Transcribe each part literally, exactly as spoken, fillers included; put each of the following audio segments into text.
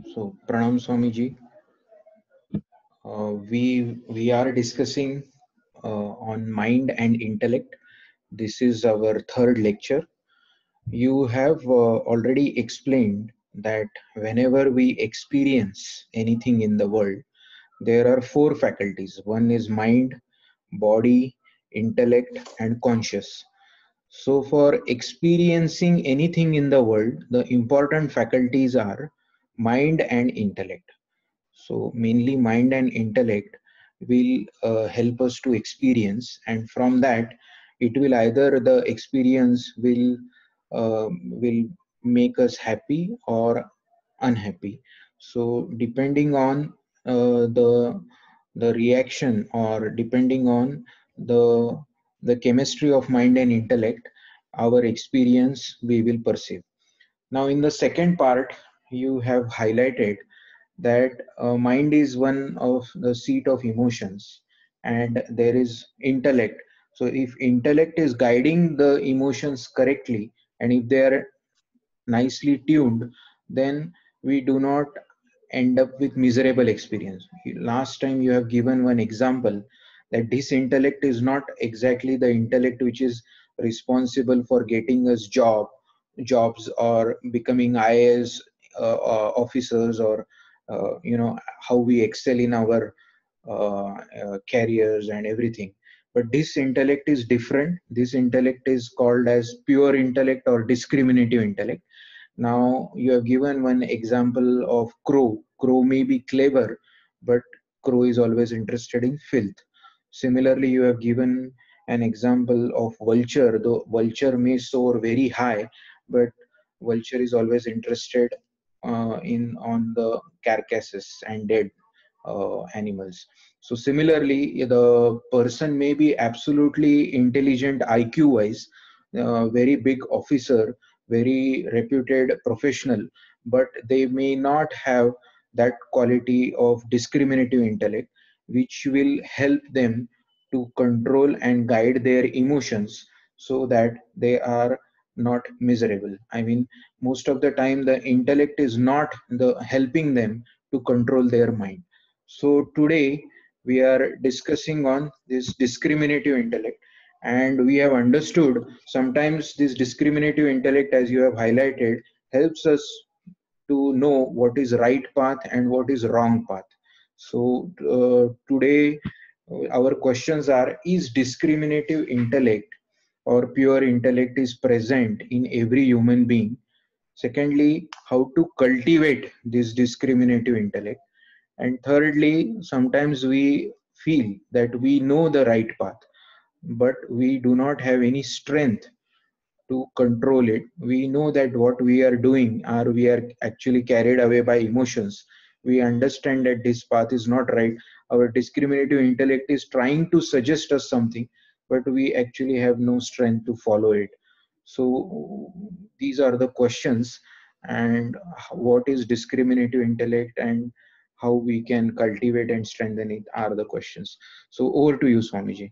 So, Pranam Swamiji, uh, we we are discussing uh, on mind and intellect. This is our third lecture. You have uh, already explained that whenever we experience anything in the world, there are four faculties. One is mind, body, intellect, and conscious. So, for experiencing anything in the world, the important faculties are mind and intellect. So mainly mind and intellect will uh, help us to experience, and from that, it will either the experience will uh, will make us happy or unhappy. So depending on uh, the the reaction, or depending on the the chemistry of mind and intellect, our experience we will perceive. Now in the second part, you have highlighted that uh, mind is one of the seat of emotions, and there is intellect. So if intellect is guiding the emotions correctly, and if they are nicely tuned, then we do not end up with miserable experience. Last time you have given one example that this intellect is not exactly the intellect which is responsible for getting us job jobs or becoming I A S uh, uh, officers, or uh, you know how we excel in our uh, uh, careers and everything. But this intellect is different. This intellect is called as pure intellect or discriminative intellect. Now you have given one example of crow. Crow may be clever, but crow is always interested in filth. Similarly, you have given an example of vulture. Though vulture may soar very high, but vulture is always interested uh, in on the carcasses and dead uh, animals. So similarly, the person may be absolutely intelligent I Q wise, uh, very big officer, very reputed professional, but they may not have that quality of discriminative intellect which will help them to control and guide their emotions so that they are not miserable. I mean, most of the time the intellect is not the helping them to control their mind. So today we are discussing on this discriminative intellect, and we have understood sometimes this discriminative intellect, as you have highlighted, helps us to know what is right path and what is wrong path. So uh, today uh, our questions are: is discriminative intellect or pure intellect is present in every human being? Secondly, how to cultivate this discriminative intellect? And thirdly, sometimes we feel that we know the right path, but we do not have any strength to control it. We know that what we are doing, or we are actually carried away by emotions. We understand that this path is not right. Our discriminative intellect is trying to suggest us something, but we actually have no strength to follow it. So these are the questions, and what is discriminative intellect and how we can cultivate and strengthen it are the questions. So over to you, Swamiji.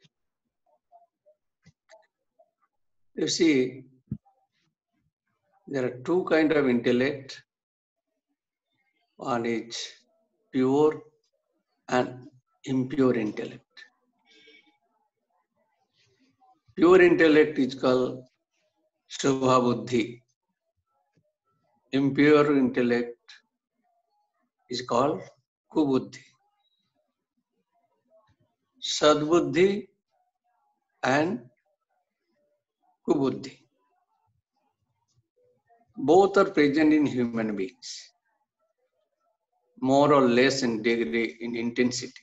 You see, there are two kind of intellect. One is pure and impure intellect. Pure intellect is called Shubha Buddhi. Impure intellect is called Kubuddhi. Sadbuddhi and Kubuddhi. Both are present in human beings, more or less in degree, in intensity.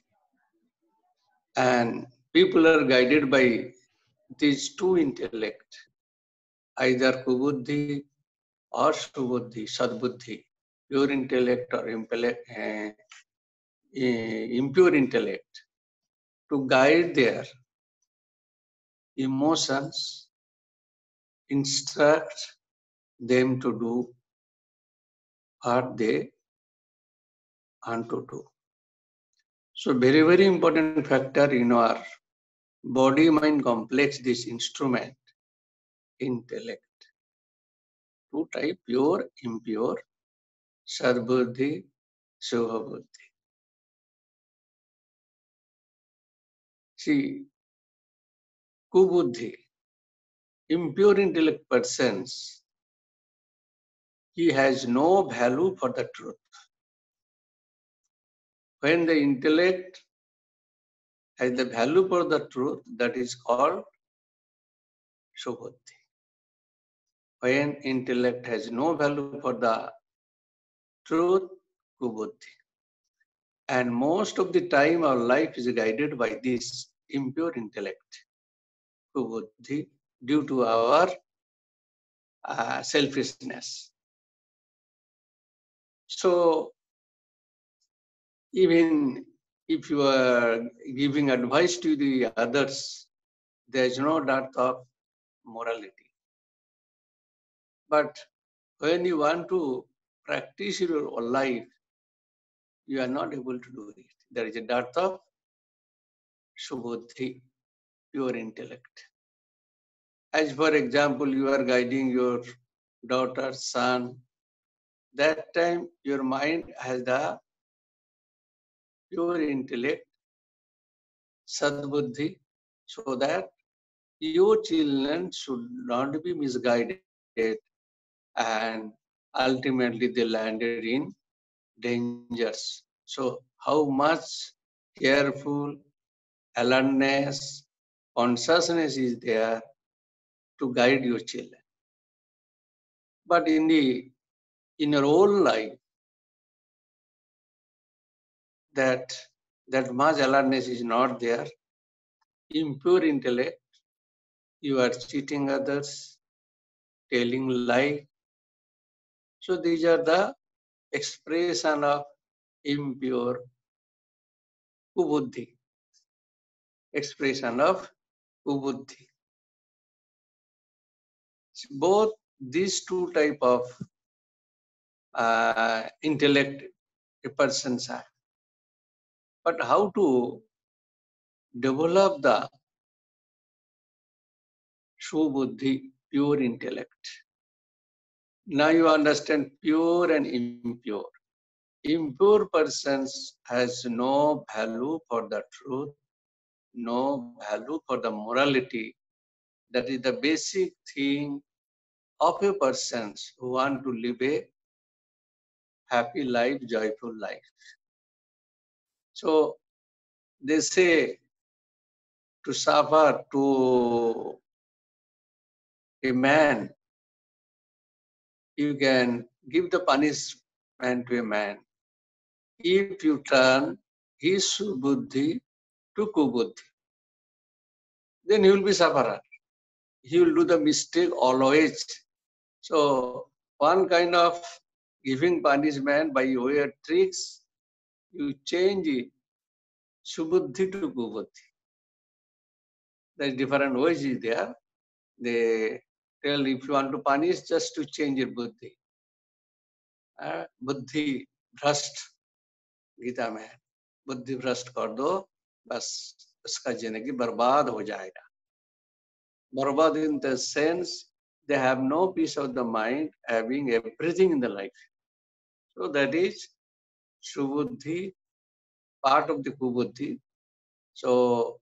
And people are guided by these two intellect, either Kubuddhi or Subuddhi, Sadbuddhi, pure intellect or intellect, uh, impure intellect, to guide their emotions, instruct them to do what they want to do. So very, very important factor in our body-mind complex, this instrument, intellect. Two type, pure, impure. Sadbuddhi, Shubhabuddhi. See, Kubuddhi, impure intellect persons, he has no value for the truth. When the intellect has the value for the truth, that is called Shubhabuddhi. When intellect has no value for the truth, Kubuddhi. And most of the time our life is guided by this impure intellect, Kubuddhi, due to our uh, selfishness. So even if you are giving advice to the others, there is no doubt of morality. But when you want to practice your life, you are not able to do it. There is a dearth of Shubhabuddhi, pure intellect. As for example, you are guiding your daughter, son, that time your mind has the pure intellect, sadbuddhi, so that your children should not be misguided and ultimately they landed in dangers. So how much careful, alertness, consciousness is there to guide your children. But in the in your own life, that that much alertness is not there. Impure intellect, you are cheating others, telling lie. So these are the expression of impure kubuddhi, expression of kubuddhi. Both these two type of uh, intellect a person have. But how to develop the Shubuddhi, pure intellect? Now you understand pure and impure. Impure persons has no value for the truth, no value for the morality. That is the basic thing of a person who want to live a happy life, joyful life. So they say to suffer to a man, you can give the punishment to a man if you turn his buddhi to kubuddhi. Then he will be sufferer. He will do the mistake always. So one kind of giving punishment by way of tricks, you change it, subuddhi to kubuddhi. There is different ways is there. They tell if you want to punish, just to change your buddhi. Uh, buddhi भ्रष्ट गीता में है, बुद्धि भ्रष्ट कर दो, बस उसका जिंदगी बर्बाद हो जाएगा. Barbad in the sense they have no peace of the mind, having everything in the life. So that is Shubuddhi, part of the Kubuddhi. So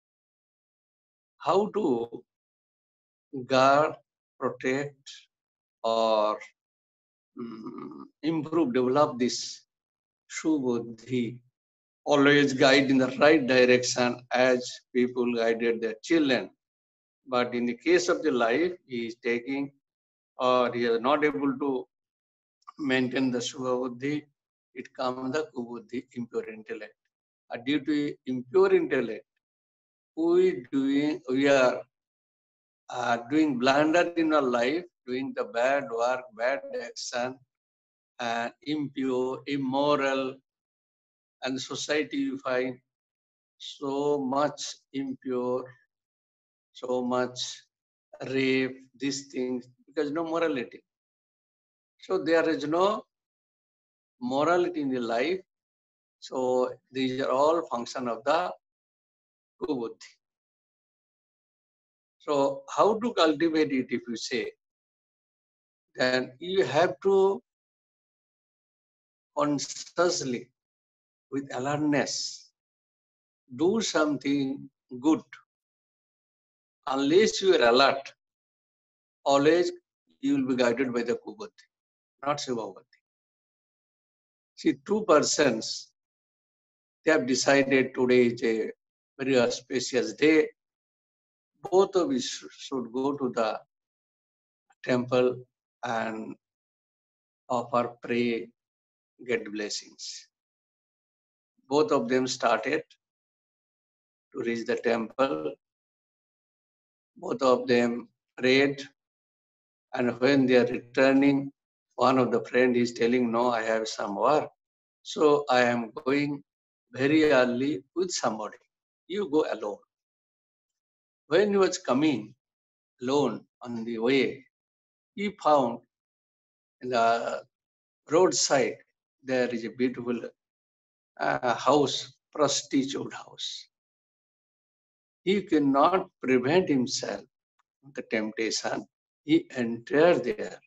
how to guard, protect, or um, improve, develop this Shubuddhi? Always guide in the right direction as people guided their children. But in the case of the life, he is taking or he is not able to maintain the Shubhabuddhi, it comes the Kubuddhi, impure intellect. Uh, due to impure intellect, we doing we are uh, doing blunder in our life, doing the bad work, bad action, and impure, immoral, and society you find so much impure, so much rape, these things, because no morality. So there is no morality in the life. So these are all function of the Kubuddhi. So how to cultivate it if you say? Then you have to consciously, with alertness, do something good. Unless you are alert, always you will be guided by the Kubuddhi, not Shiva-buddhi. See, two persons, they have decided today is a very auspicious day. Both of you should go to the temple and offer, pray, get blessings. Both of them started to reach the temple. Both of them prayed, and when they are returning, one of the friend is telling, no, I have some work, so I am going very early with somebody. You go alone. When he was coming alone on the way, he found in the roadside there is a beautiful uh, house, prostitute house. He cannot prevent himself from the temptation. He entered there.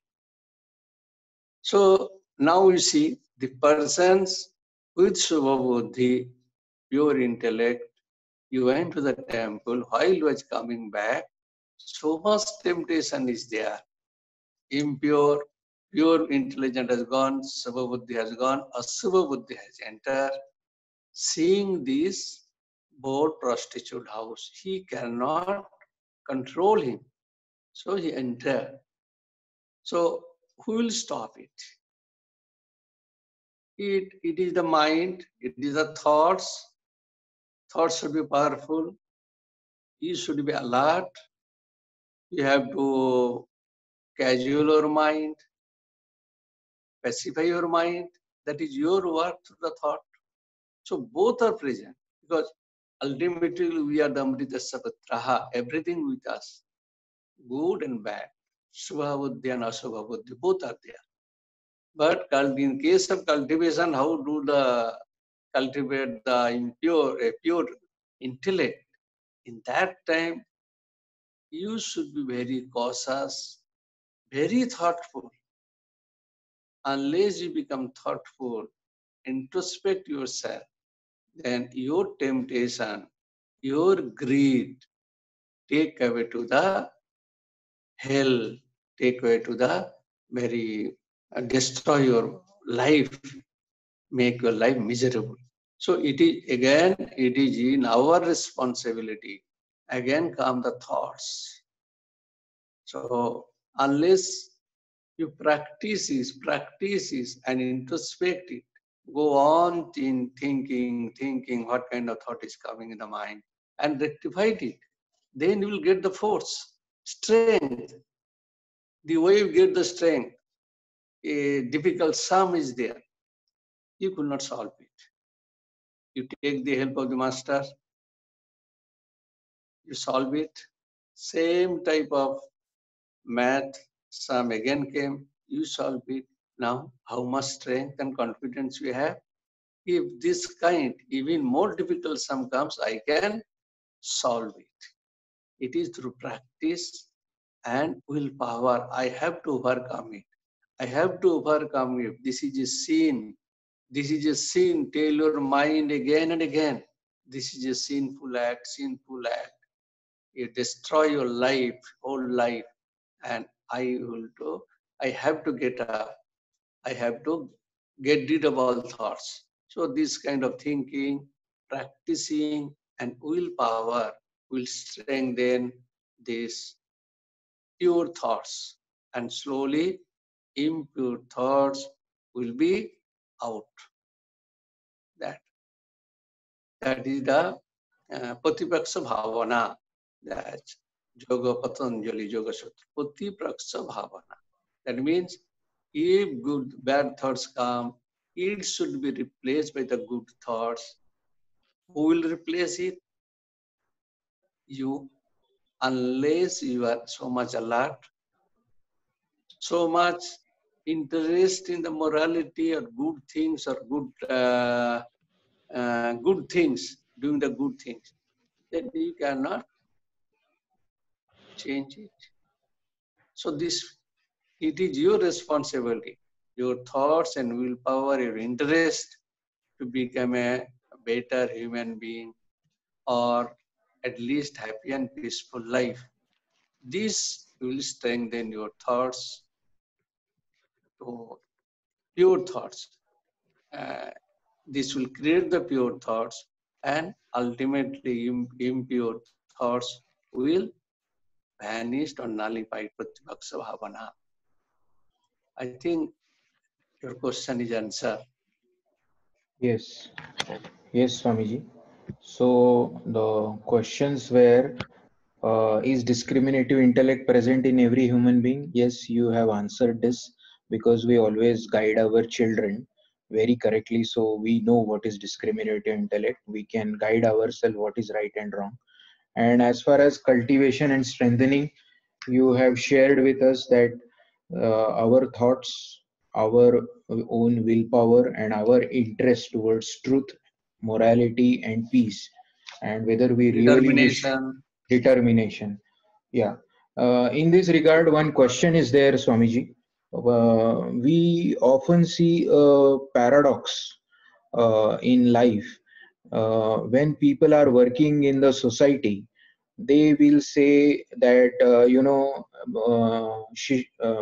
So now you see the persons with Subha-buddhi, pure intellect, you went to the temple, while you was coming back, so much temptation is there. Impure, pure intelligence has gone, Subha-buddhi has gone, Asubha-buddhi has entered. Seeing this bored prostitute house, he cannot control him. So he entered. So who will stop it? It, it is the mind, it is the thoughts. Thoughts should be powerful. You should be alert. You have to casual your mind, pacify your mind. That is your work through the thought. So both are present because ultimately we are the Amritasa Putraha, everything with us, good and bad, Subha-buddhi and Asubha-buddhi, both are there. But in case of cultivation, how do the cultivate the impure, a pure intellect? In that time, you should be very cautious, very thoughtful. Unless you become thoughtful, introspect yourself, then your temptation, your greed, take away to the hell, take away to the very, uh, destroy your life, make your life miserable. So it is again, it is in our responsibility. Again come the thoughts. So unless you practice this, practice this and introspect it, go on in thinking, thinking what kind of thought is coming in the mind and rectify it. Then you will get the force, strength. The way you get the strength, a difficult sum is there. You could not solve it. You take the help of the master, you solve it. Same type of math sum again came, you solve it. Now, how much strength and confidence you have? If this kind, even more difficult sum comes, I can solve it. It is through practice and willpower. I have to overcome it. I have to overcome it. This is a sin. This is a sin. Tell your mind again and again. This is a sinful act, sinful act. You destroy your life, whole life. And I will do, I have to get up. I have to get rid of all thoughts. So this kind of thinking, practicing, and willpower will strengthen these pure thoughts. And slowly, impure thoughts will be out. That, that is the uh, Patipaksha Bhavana. That's Yoga Patanjali Yoga Sutra. Patipaksha Bhavana. That means if good, bad thoughts come, it should be replaced by the good thoughts. Who will replace it? You. Unless you are so much alert, so much interest in the morality or good things or good uh, uh, good things, doing the good things, then you cannot change it. So this, it is your responsibility. your thoughts and willpower, your interest to become a better human being or at least happy and peaceful life. This will strengthen your thoughts to pure thoughts. Uh, this will create the pure thoughts, and ultimately impure thoughts will vanish or nullified Pratibhaksha Bhavana. I think your question is answered. Yes, yes, Swamiji. So the questions were, uh, is discriminative intellect present in every human being? Yes, you have answered this because we always guide our children very correctly. So we know what is discriminative intellect. We can guide ourselves what is right and wrong. And as far as cultivation and strengthening, you have shared with us that uh, our thoughts, our own willpower, and our interest towards truth, morality, and peace, and whether we really wish Determination. determination. Yeah. Uh, in this regard, one question is there, Swamiji. Uh, we often see a paradox uh, in life. Uh, when people are working in the society, they will say that, uh, you know, uh, shi- uh,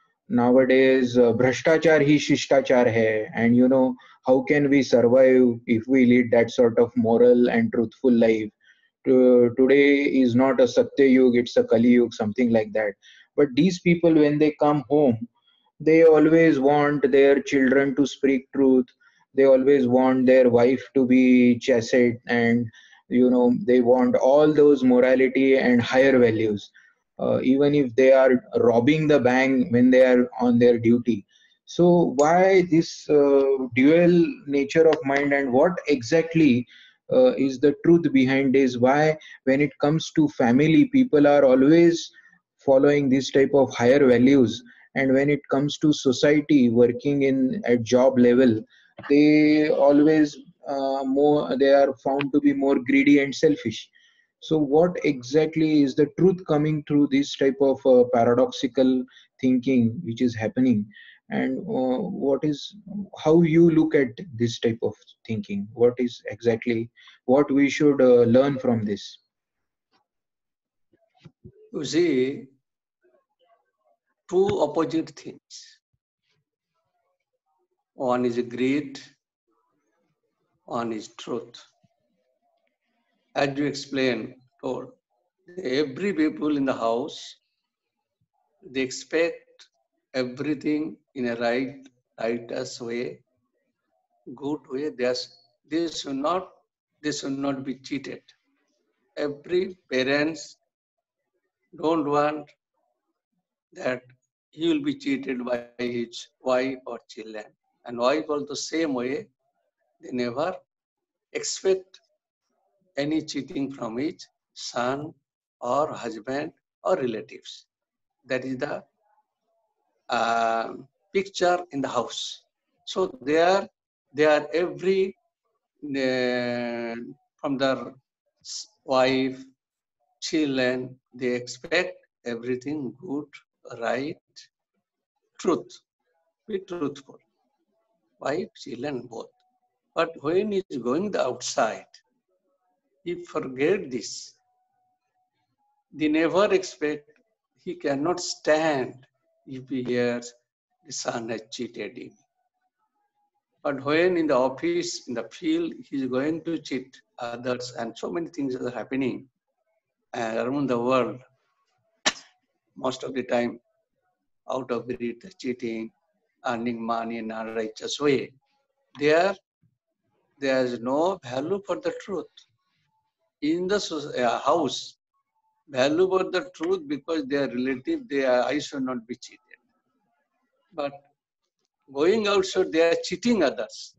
nowadays uh, bhrashtachar hi shishtachar hai, and you know, how can we survive if we lead that sort of moral and truthful life? To, today is not a satya yug, it's a kali yug, something like that. But these people, when they come home, they always want their children to speak truth. They always want their wife to be chastised, and you know, they want all those morality and higher values, uh, even if they are robbing the bank when they are on their duty. So why this uh, dual nature of mind, and what exactly uh, is the truth behind this? Why, when it comes to family, people are always following this type of higher values, and when it comes to society, working in at job level, they always uh, more they are found to be more greedy and selfish. So what exactly is the truth coming through this type of uh, paradoxical thinking which is happening? And uh, what is, how you look at this type of thinking? What is exactly what we should uh, learn from this? You see, two opposite things. One is greed, one is truth. As you explained, told, every people in the house, they expect everything in a right, righteous way, good way. They, are, they should not, they should not be cheated. Every parents don't want that he will be cheated by his wife or children. And wife also same way, they never expect any cheating from his son or husband or relatives. That is the uh, picture in the house. So they are, they are every, uh, from their wife, children, they expect everything good, right, truth, be truthful. Wife, children, both. But when he is going the outside, he forget this. They never expect, he cannot stand if he hears the son has cheated him. But when in the office, in the field, he is going to cheat others, and so many things are happening uh, around the world. Most of the time, out of greed, cheating, earning money in an unrighteous way. There, there is no value for the truth. In the uh, house, value for the truth because they are relative, they are, I should not be cheated. But going outside, they are cheating others.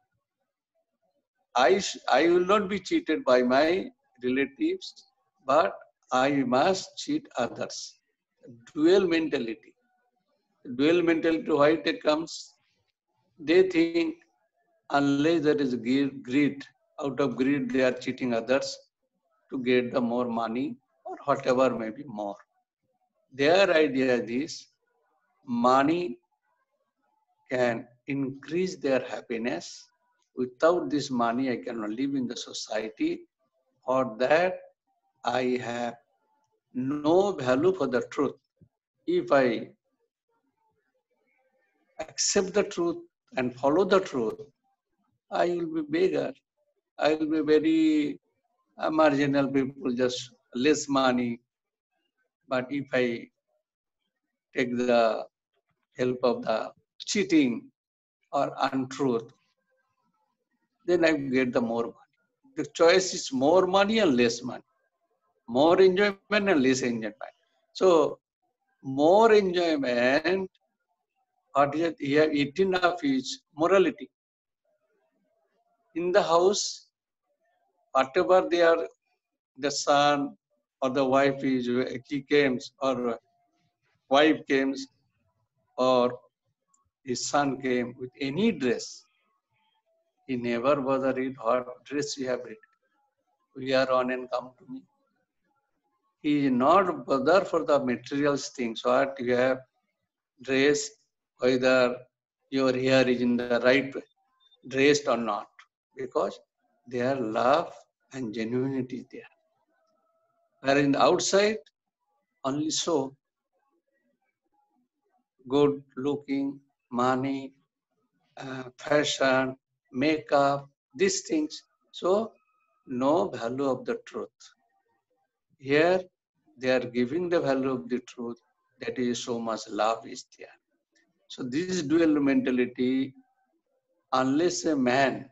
I, I will not be cheated by my relatives, but I must cheat others. Dual mentality. Dual mentality, why it comes? They think unless there is greed, out of greed they are cheating others to get the more money or whatever may be more. Their idea is money can increase their happiness. Without this money, I cannot live in the society. For that, I have no value for the truth. If I accept the truth and follow the truth, I will be beggar. I will be very uh, marginal people, just less money. But if I take the help of the cheating or untruth, then I get the more money. The choice is more money and less money, more enjoyment and less enjoyment. So more enjoyment, what is it? Here eaten of is morality. In the house, whatever they are, the son or the wife is, he comes, or wife comes, or his son came with any dress. He never bothered it, what dress you have it. We are on and come to me. He is not bothered for the material things, what you have dressed, whether your hair is in the right way, dressed or not, because their love and genuinity is there. Where in the outside, only so good looking, money, uh, fashion, makeup, these things. So no value of the truth. Here they are giving the value of the truth, that is so much love is there. So this dual mentality, unless a man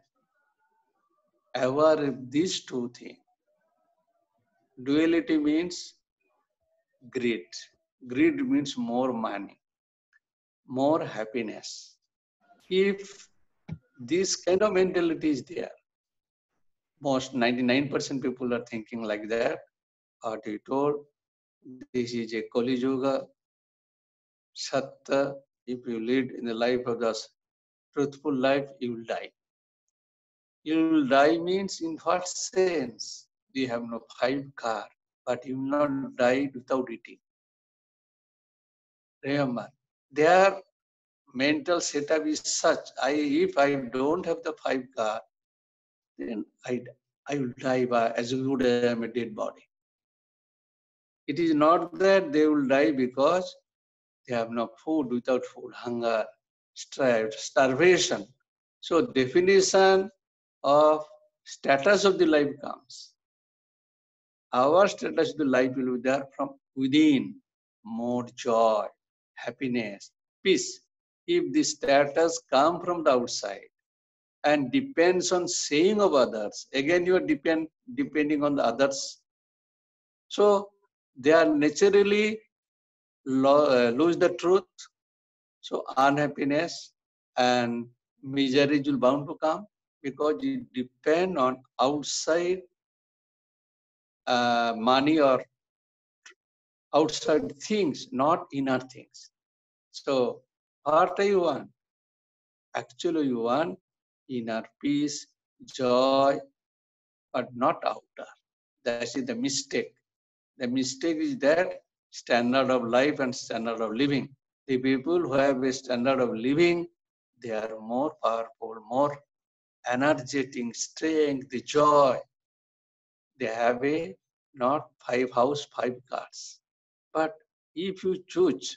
aware of these two things, duality means greed. Greed means more money, more happiness. If this kind of mentality is there, most ninety-nine percent people are thinking like that. What he told, this is a Kali Yuga, Satya. If you lead in the life of the truthful life, you will die. You will die means in what sense? You have no five car, but you will not die without eating. Remember, their mental setup is such. I if I don't have the five car, then I I will die by as good as I am a dead body. It is not that they will die because they have no food, without food, hunger, strife, starvation. So definition of status of the life comes. Our status of the life will be there from within, more joy, happiness, peace. If the status come from the outside and depends on saying of others, again you are depend, depending on the others. So they are naturally lo uh, lose the truth. So unhappiness and misery will bound to come because it depend on outside uh, money or outside things, not inner things. So what do you want? Actually, you want inner peace, joy, but not outer. That is the mistake. The mistake is that standard of life and standard of living. The people who have a standard of living, they are more powerful, more energetic, strength, the joy. They have a not five house, five cars. But if you choose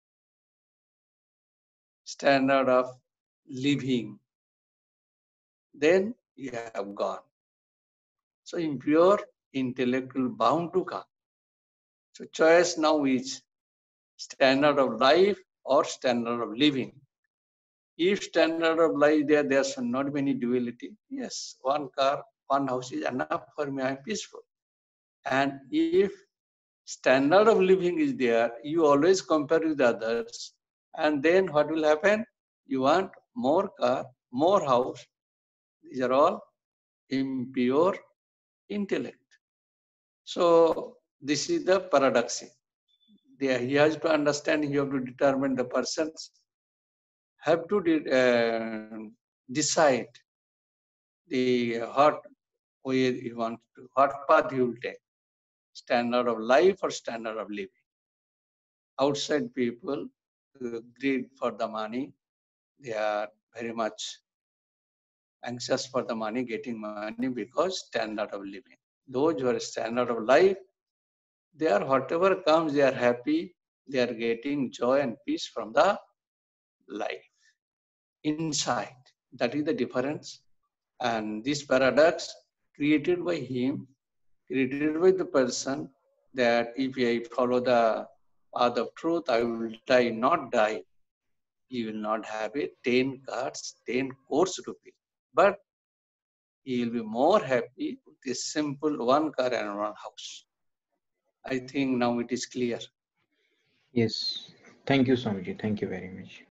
standard of living, then you have gone. So impure intellect will bound to come. So choice now is standard of life or standard of living. If standard of life there, there's not many duality. Yes, one car, one house is enough for me, I'm peaceful. And if standard of living is there, you always compare with others. And then what will happen? You want more car, more house. These are all impure intellect. So this is the paradox. He has to understand, you have to determine the persons have to de uh, decide the what way he wants to, what path he will take, standard of life or standard of living. Outside people uh, greed for the money, they are very much anxious for the money, getting money because standard of living. Those who are standard of life, they are whatever comes, they are happy, they are getting joy and peace from the life inside. That is the difference. And this paradox created by him, created by the person, that if I follow the path of truth, I will die, not die. He will not have a ten cars, ten crores rupee. But he will be more happy with a simple one car and one house. I think now it is clear. Yes. Thank you, Swamiji. Thank you very much.